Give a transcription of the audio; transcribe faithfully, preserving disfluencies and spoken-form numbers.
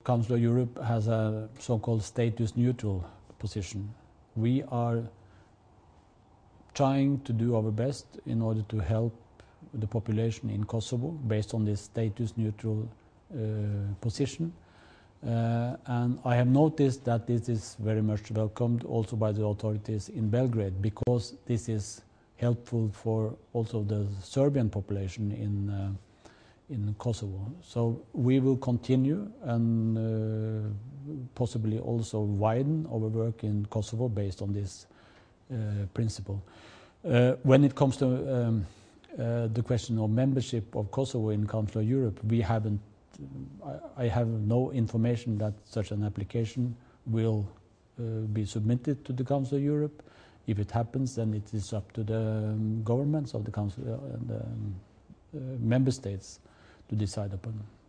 Council of Europe has a so-called status neutral position. We are trying to do our best in order to help the population in Kosovo based on this status neutral uh, position. Uh, and I have noticed that this is very much welcomed also by the authorities in Belgrade, because this is helpful for also the Serbian population in uh, in Kosovo. So we will continue and uh, possibly also widen our work in Kosovo based on this uh, principle. Uh, when it comes to um, uh, the question of membership of Kosovo in Council of Europe, we haven't, I, I have no information that such an application will uh, be submitted to the Council of Europe. If it happens, then it is up to the um, governments of the Council and the um, uh, member states to decide upon.